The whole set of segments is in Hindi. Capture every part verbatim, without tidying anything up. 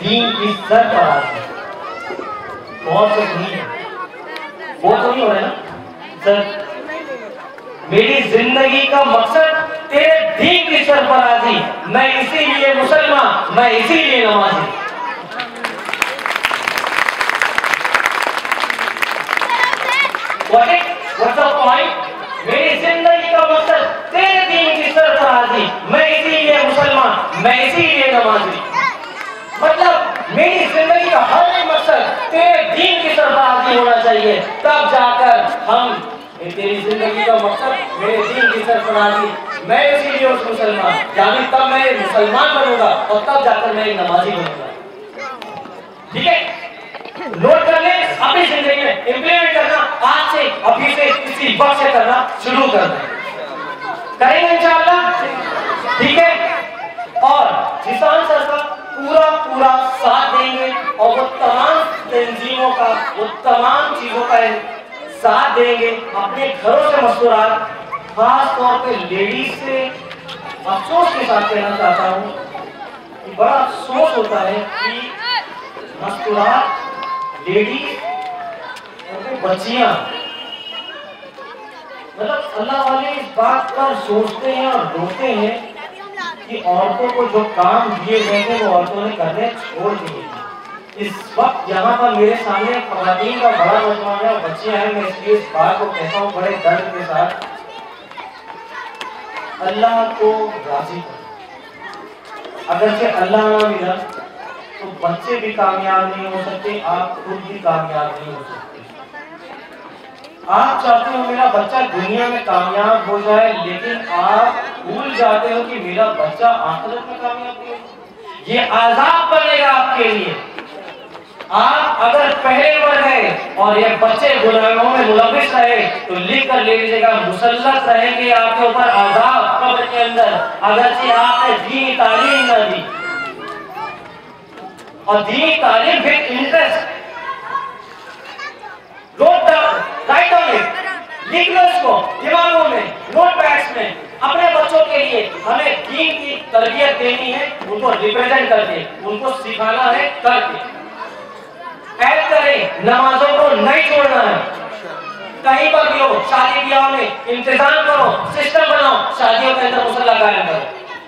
दीन की सरफराजी। बहुत से नहीं वो तो नहीं हो रहा ना सर। मेरी जिंदगी का मकसद तेरे दीन की सरफराजी, मैं इसीलिए मुसलमान, मैं इसीलिए नमाजी। What is, what's the point? मेरी जिंदगी का मकसद तेरे दीन की सरफराजी, मैं इसीलिए मुसलमान, मैं इसीलिए नमाजी। मतलब मेरी जिंदगी का हर एक मकसद तेरे दीन की सरफराजी होना चाहिए, तब जाकर हम तेरी जिंदगी का मकसद मेरे दीन की सरफराजी, मैं इसीलिए उस मुसलमान, यानी तब मैं मुसलमान बनूंगा और तब जाकर मैं एक नमाजी बनूंगा। ठीक है, नोट कर ले, अपनी जिंदगी में इंप्लीमेंट करना, आज से अभी से इसी वक्त से करना शुरू कर दें, करेंगे इंशाअल्लाह। ठीक है, और किसान सर का पूरा पूरा साथ देंगे और वो तमाम तंजीमों का, वो तमाम चीजों का साथ देंगे। अपने घरों से मस्कुरात, खास तौर पे लेडीज से अफसोस के साथ कहना चाहता हूँ कि बड़ा अफसोस होता है कि मस्कुरात लेडीज और बच्चियां, मतलब अल्लाह वाले इस बात पर सोचते हैं और रोते हैं कि औरतों को जो काम दिए गए थे वो औरतों ने करने छोड़ दिए। इस वक्त यहाँ पर मेरे सामने खवातीन का बड़ा मजमा है और बच्चियां हैं, मैं इसलिए इस बात को कहता हूँ बड़े दर्द के साथ, अल्लाह को राजी करो। अगर से अल्लाह ना मिला तो बच्चे भी कामयाब नहीं हो सकते, आप खुद भी कामयाब नहीं हो सकते। आप चाहते हो मेरा बच्चा दुनिया में कामयाब हो जाए, लेकिन आप भूल जाते हो कि मेरा बच्चा आखिरत में कामयाब नहीं हो। ये आजाब बनेगा आपके लिए। आप अगर पहले मर गए और ये बच्चे गुनाहों में मुलविस रहे तो लिख कर ले लीजिएगा, मुसल्लत रहेंगे आपके ऊपर आजाब कब्र के अंदर, अगर से आपने दीनी तालीम न दी। और दीनी तालीम with interest, note write down it, लिख लो इसको दिमागों में, नोट पैड्स में। अपने बच्चों के लिए हमें दीन की तरबियत देनी है, उनको रिप्रेजेंट करके, उनको सिखाना है करके। ऐड करें, नमाजों को नहीं छोड़ना है, कहीं पर भी हो, शादी ब्याह में इंतजाम करो, सिस्टम बनाओ, शादियों के अंदर मुसल्ला कायम करो,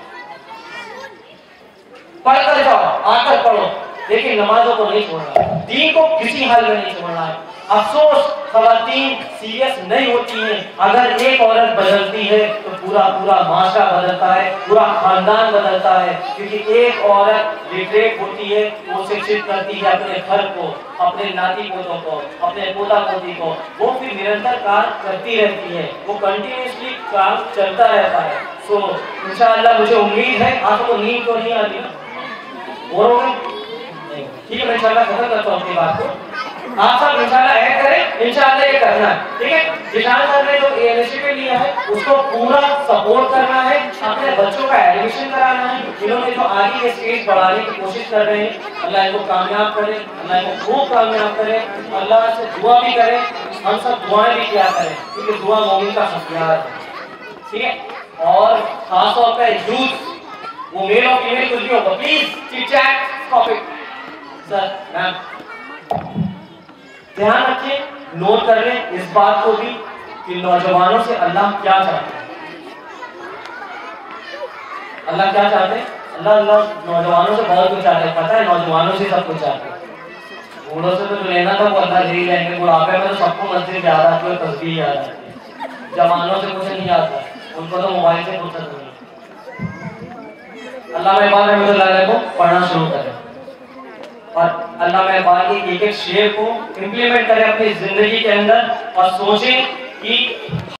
पढ़ कर जाओ, आकर पढ़ो, लेकिन नमाजों को नहीं छोड़ना, दीन को किसी हाल में नहीं छोड़ना है। अफसोस खवातीन सीरियस नहीं होती हैं। अगर एक औरत बदलती है तो पूरा पूरा माशरा बदलता है, पूरा खानदान बदलता है, क्योंकि एक औरत लिटरेट होती है, वो शिक्षित करती है अपने घर को, अपने नाती पोतों को, अपने पोता पोती को, वो फिर निरंतर कार्य करती रहती है, वो कंटिन्यूसली काम चलता रहता है। सो इंशाअल्लाह मुझे उम्मीद है, आपको नींद तो नहीं आती और ठीक है, मैं इंशाअल्लाह खत्म करता हूँ अपनी बात को। आप सब इंशाअल्लाह ऐड करें, इंशाअल्लाह ये करना है। ठीक है, जिशान सर ने जो इनिशिएटिव लिया है उसको पूरा सपोर्ट करना है, अपने बच्चों का एडमिशन कराना है। इन्होंने जो आगे के स्टेज बढ़ाने की कोशिश कर रहे हैं, अल्लाह इनको कामयाब करे, अल्लाह इनको खूब कामयाब करे, अल्लाह से दुआ भी करें, हम सब दुआएं भी किया करें, क्योंकि दुआ मोमिन का हथियार है। ठीक है, और खासतौर पर यूथ, वो मेल और फीमेल कुछ भी होगा, please chit chat topic sir ma'am ध्यान रखिए, नोट कर लें इस बात को भी कि नौजवानों से अल्लाह क्या चाहते हैं। अल्लाह क्या चाहते हैं? अल्लाह अल्लाह नौजवानों से बहुत कुछ चाहते हैं, पता है, नौजवानों से सब कुछ चाहते हैं। बूढ़ों से तो जो लेना था वो अल्लाह दे ही लेंगे, बुढ़ापे में तो सबको मस्जिद याद आती है, तस्बीह याद आती है। जवानों से कुछ नहीं आता, उनको तो मोबाइल से फुर्सत नहीं। अल्लाह मेहरबान रहमतुल्लाह को पढ़ना शुरू करें और अल्लाह मेहरबान के एक एक शेर को इम्प्लीमेंट करें अपनी जिंदगी के अंदर और सोचें कि